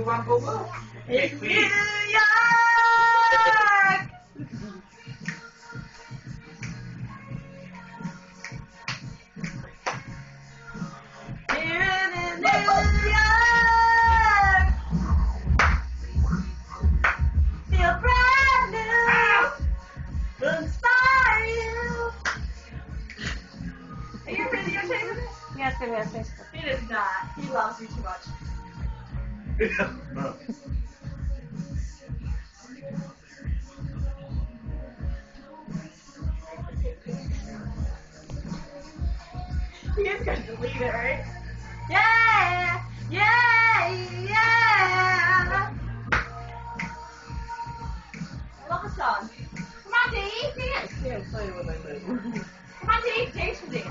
you want to go? It's New York! Here in New York! Feel brand new! Inspire you! Are you videotaping this? Yes, it is. He does not. He loves you too much. No. He is going to delete it, right? Yeah! Yeah! Yeah! I love the song. Come on, Dave, dance! Can't play when I move. Come on, Dave, dance with me.